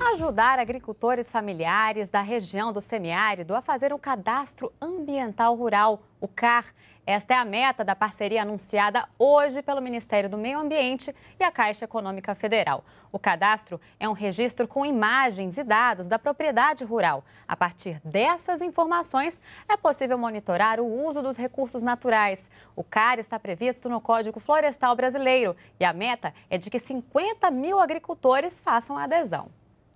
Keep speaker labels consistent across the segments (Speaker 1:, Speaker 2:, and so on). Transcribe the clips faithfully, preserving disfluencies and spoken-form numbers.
Speaker 1: ajudar agricultores familiares da região do semiárido a fazer um cadastro ambiental rural, o C A R. Esta é a meta da parceria anunciada hoje pelo Ministério do Meio Ambiente e a Caixa Econômica Federal. O cadastro é um registro com imagens e dados da propriedade rural. A partir dessas informações, é possível monitorar o uso dos recursos naturais. O C A R está previsto no Código Florestal Brasileiro e a meta é de que cinquenta mil agricultores façam a adesão.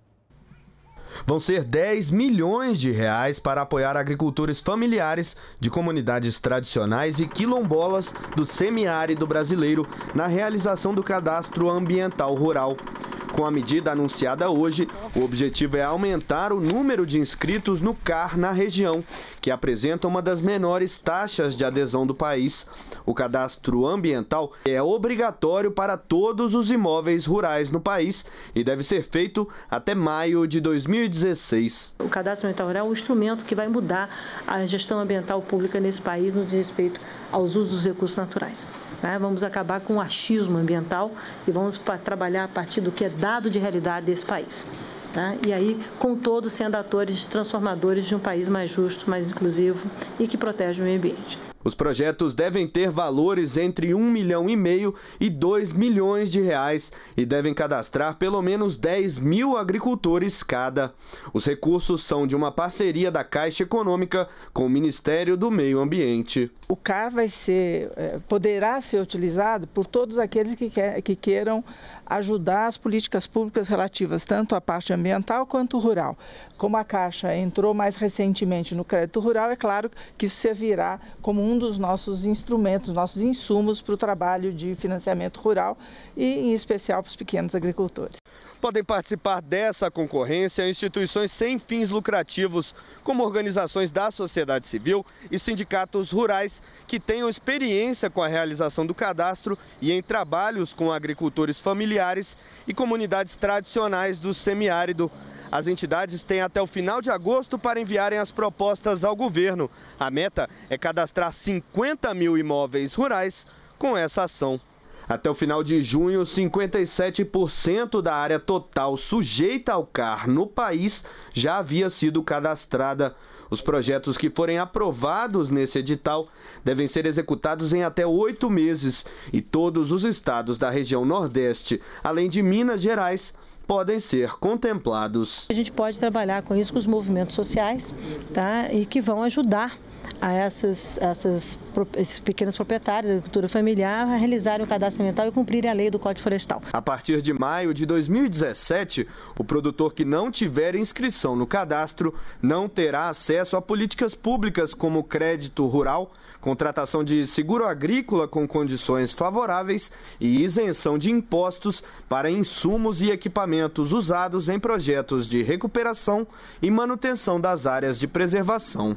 Speaker 2: Vão ser dez milhões de reais para apoiar agricultores familiares de comunidades tradicionais e quilombolas do semiárido brasileiro na realização do cadastro ambiental rural. Com a medida anunciada hoje, o objetivo é aumentar o número de inscritos no C A R na região, que apresenta uma das menores taxas de adesão do país. O cadastro ambiental é obrigatório para todos os imóveis rurais no país e deve ser feito até maio de dois mil e dezesseis.
Speaker 3: O cadastro ambiental rural é um instrumento que vai mudar a gestão ambiental pública nesse país no que diz respeito aos usos dos recursos naturais. Vamos acabar com o achismo ambiental e vamos trabalhar a partir do que é dado de realidade desse país. Tá? E aí, com todos sendo atores transformadores de um país mais justo, mais inclusivo e que protege o meio ambiente.
Speaker 2: Os projetos devem ter valores entre um milhão e meio e dois milhões de reais e devem cadastrar pelo menos dez mil agricultores cada. Os recursos são de uma parceria da Caixa Econômica com o Ministério do Meio Ambiente.
Speaker 4: O C A R vai ser, poderá ser utilizado por todos aqueles que, quer, que queiram ajudar as políticas públicas relativas tanto à parte ambiental quanto rural. Como a Caixa entrou mais recentemente no crédito rural, é claro que isso servirá como um dos nossos instrumentos, nossos insumos para o trabalho de financiamento rural e, em especial, para os pequenos agricultores.
Speaker 2: Podem participar dessa concorrência instituições sem fins lucrativos, como organizações da sociedade civil e sindicatos rurais que tenham experiência com a realização do cadastro e em trabalhos com agricultores familiares e comunidades tradicionais do semiárido. As entidades têm até o final de agosto para enviarem as propostas ao governo. A meta é cadastrar cinquenta mil imóveis rurais com essa ação. Até o final de junho, cinquenta e sete por cento da área total sujeita ao C A R no país já havia sido cadastrada. Os projetos que forem aprovados nesse edital devem ser executados em até oito meses e todos os estados da região Nordeste, além de Minas Gerais, podem ser contemplados.
Speaker 3: A gente pode trabalhar com isso com os movimentos sociais, tá? E que vão ajudar a essas, essas, esses pequenos proprietários da agricultura familiar a realizarem o cadastro ambiental e cumprirem a lei do Código Florestal.
Speaker 2: A partir de maio de dois mil e dezessete, o produtor que não tiver inscrição no cadastro não terá acesso a políticas públicas como crédito rural, contratação de seguro agrícola com condições favoráveis e isenção de impostos para insumos e equipamentos usados em projetos de recuperação e manutenção das áreas de preservação.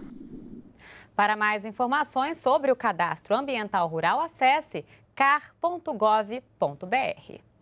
Speaker 1: Para mais informações sobre o cadastro ambiental rural, acesse car ponto gov ponto br.